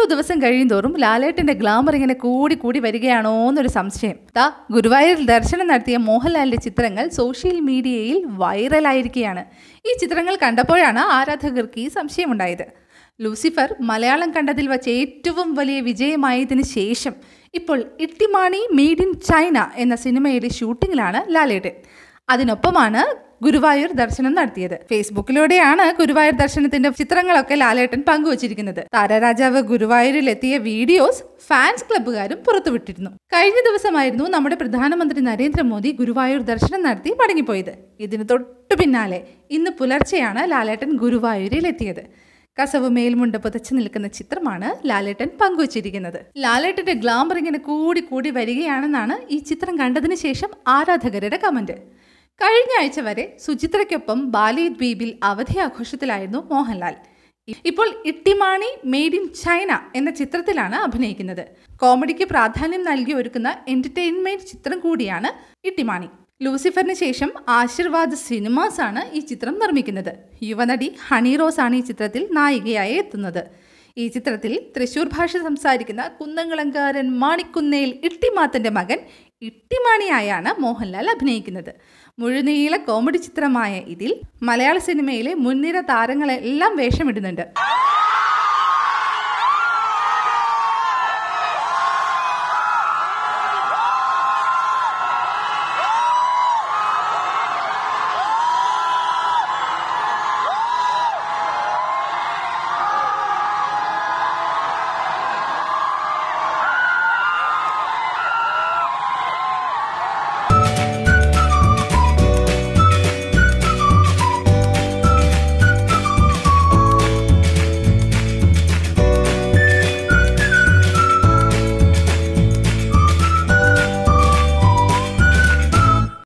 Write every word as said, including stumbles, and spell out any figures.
ദിവസം കഴിയുന്തോറും ലാലേട്ടന്റെ ഗ്ലാമർ ഇങ്ങനെ കൂടി കൂടി വരികയാണോ എന്നൊരു സംശയം. ദാ ഗുരുവായൂരിൽ ദർശനം നടത്തിയ മോഹൻലാലിന്റെ ചിത്രങ്ങൾ സോഷ്യൽ മീഡിയയിൽ വൈറലായിരിക്കുകയാണ്. ഈ ചിത്രങ്ങൾ കണ്ടപ്പോഴാണ് ആരാധകർക്ക് ഈ സംശയമുണ്ടായത്. ലൂസിഫർ മലയാളം കണ്ടതിൽ വച്ച് ഏറ്റവും വലിയ വിജയമായതിനു ശേഷം ഇപ്പോൾ ഇട്ടിമാണി മെയ്ഡ് ഇൻ ചൈന എന്ന സിനിമയുടെ ഷൂട്ടിങ്ങിലാണ് ലാലേട്ടൻ. അതിനൊപ്പമാണ് ഗുരുവായൂർ ദർശനം നടത്തിയത്. ഫേസ്ബുക്കിലൂടെയാണ് ഗുരുവായൂർ ദർശനത്തിന്റെ ചിത്രങ്ങളൊക്കെ ലാലേട്ടൻ പങ്കുവച്ചിരിക്കുന്നത്. താരരാജാവ് ഗുരുവായൂരിൽ എത്തിയ വീഡിയോസ് ഫാൻസ് ക്ലബ്ബുകാരും പുറത്തുവിട്ടിരുന്നു. കഴിഞ്ഞ ദിവസമായിരുന്നു നമ്മുടെ പ്രധാനമന്ത്രി നരേന്ദ്രമോദി ഗുരുവായൂർ ദർശനം നടത്തി മടങ്ങിപ്പോയത്. ഇതിന് തൊട്ടു പിന്നാലെ ഇന്ന് പുലർച്ചെയാണ് ലാലേട്ടൻ ഗുരുവായൂരിൽ എത്തിയത്. കസവ് മേൽമുണ്ട് പുതച്ചു നിൽക്കുന്ന ചിത്രമാണ് ലാലേട്ടൻ പങ്കുവച്ചിരിക്കുന്നത്. ലാലേട്ടന്റെ ഗ്ലാമർ ഇങ്ങനെ കൂടി കൂടി വരികയാണെന്നാണ് ഈ ചിത്രം കണ്ടതിന് ശേഷം ആരാധകരുടെ കമന്റ്. കഴിഞ്ഞ ആഴ്ച വരെ സുചിത്രയ്ക്കൊപ്പം ബാലി ദ്വീപിൽ അവധി ആഘോഷത്തിലായിരുന്നു മോഹൻലാൽ. ഇപ്പോൾ ഇട്ടിമാണി മെയ്ഡ് ഇൻ ചൈന എന്ന ചിത്രത്തിലാണ് അഭിനയിക്കുന്നത്. കോമഡിക്ക് പ്രാധാന്യം നൽകി ഒരുക്കുന്ന എന്റർടൈൻമെന്റ് ചിത്രം കൂടിയാണ് ഇട്ടിമാണി. ലൂസിഫറിന് ശേഷം ആശീർവാദ് സിനിമാസ് ആണ് ഈ ചിത്രം നിർമ്മിക്കുന്നത്. യുവനടി ഹണി റോസ് ആണ് ഈ ചിത്രത്തിൽ നായികയായി എത്തുന്നത്. ഈ ചിത്രത്തിൽ തൃശൂർ ഭാഷ സംസാരിക്കുന്ന കുന്നംകുളംകാരൻ മാണിക്കുന്നേൽ ഇട്ടിമാത്തന്റെ മകൻ ഇട്ടിമാണിയായാണ് മോഹൻലാൽ അഭിനയിക്കുന്നത്. മുഴുനീള കോമഡി ചിത്രമായ ഇതിൽ മലയാള സിനിമയിലെ മുൻനിര താരങ്ങളെല്ലാം വേഷമിടുന്നുണ്ട്.